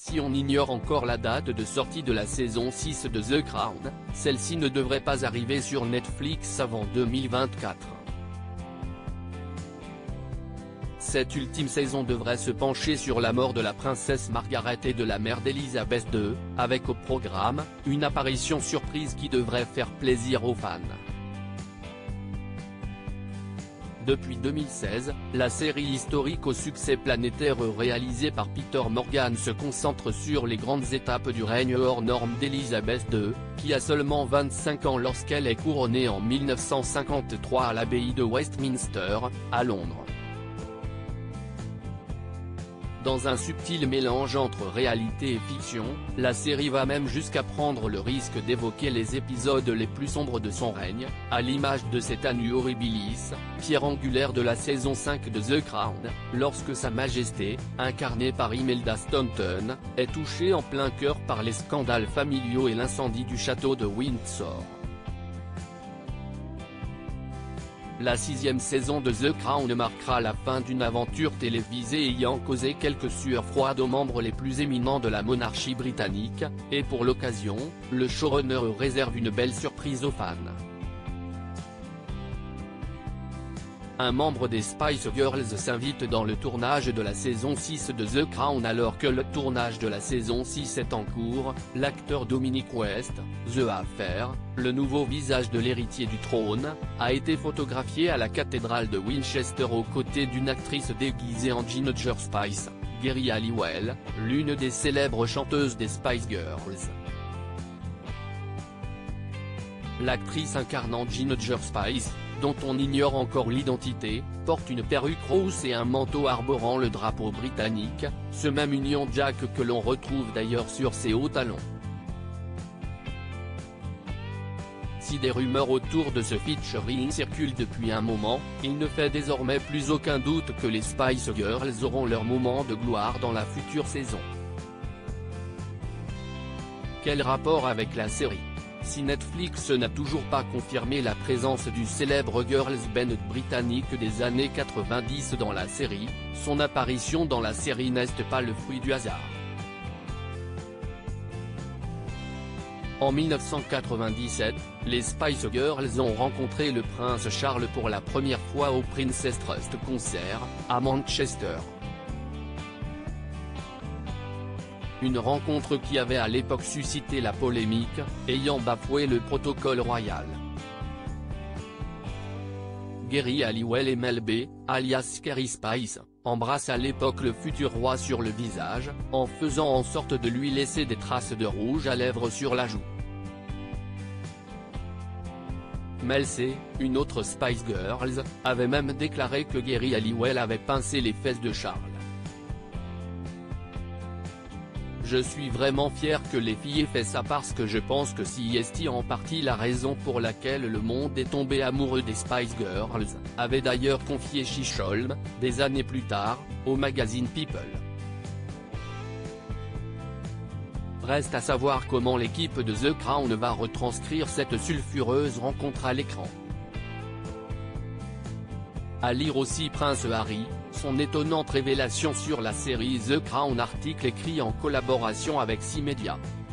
Si on ignore encore la date de sortie de la saison 6 de The Crown, celle-ci ne devrait pas arriver sur Netflix avant 2024. Cette ultime saison devrait se pencher sur la mort de la princesse Margaret et de la mère d'Elizabeth II, avec au programme, une apparition surprise qui devrait faire plaisir aux fans. Depuis 2016, la série historique au succès planétaire réalisée par Peter Morgan se concentre sur les grandes étapes du règne hors norme d'Elizabeth II, qui a seulement 25 ans lorsqu'elle est couronnée en 1953 à l'abbaye de Westminster, à Londres. Dans un subtil mélange entre réalité et fiction, la série va même jusqu'à prendre le risque d'évoquer les épisodes les plus sombres de son règne, à l'image de cet annus horribilis, pierre angulaire de la saison 5 de The Crown, lorsque Sa Majesté, incarnée par Imelda Staunton, est touchée en plein cœur par les scandales familiaux et l'incendie du château de Windsor. La 6e saison de The Crown marquera la fin d'une aventure télévisée ayant causé quelques sueurs froides aux membres les plus éminents de la monarchie britannique, et pour l'occasion, le showrunner réserve une belle surprise aux fans. Un membre des Spice Girls s'invite dans le tournage de la saison 6 de The Crown alors que le tournage de la saison 6 est en cours. L'acteur Dominic West, The Affair, le nouveau visage de l'héritier du trône, a été photographié à la cathédrale de Winchester aux côtés d'une actrice déguisée en Ginger Spice, Geri Halliwell, l'une des célèbres chanteuses des Spice Girls. L'actrice incarnant Ginger Spice, dont on ignore encore l'identité, porte une perruque rousse et un manteau arborant le drapeau britannique, ce même Union Jack que l'on retrouve d'ailleurs sur ses hauts talons. Si des rumeurs autour de ce featuring circulent depuis un moment, il ne fait désormais plus aucun doute que les Spice Girls auront leur moment de gloire dans la future saison. Quel rapport avec la série ? Si Netflix n'a toujours pas confirmé la présence du célèbre girls band britannique des années 90 dans la série, son apparition dans la série n'est pas le fruit du hasard. En 1997, les Spice Girls ont rencontré le prince Charles pour la première fois au Princess Trust Concert, à Manchester. Une rencontre qui avait à l'époque suscité la polémique, ayant bafoué le protocole royal. Geri Halliwell et Mel B, alias Kerry Spice, embrasse à l'époque le futur roi sur le visage, en faisant en sorte de lui laisser des traces de rouge à lèvres sur la joue. Mel C, une autre Spice Girls, avait même déclaré que Geri Halliwell avait pincé les fesses de Charles. Je suis vraiment fier que les filles aient fait ça parce que je pense que c'est en partie la raison pour laquelle le monde est tombé amoureux des Spice Girls, avait d'ailleurs confié Chisholm, des années plus tard, au magazine People. Reste à savoir comment l'équipe de The Crown va retranscrire cette sulfureuse rencontre à l'écran. À lire aussi Prince Harry, son étonnante révélation sur la série The Crown, article écrit en collaboration avec 6 médias.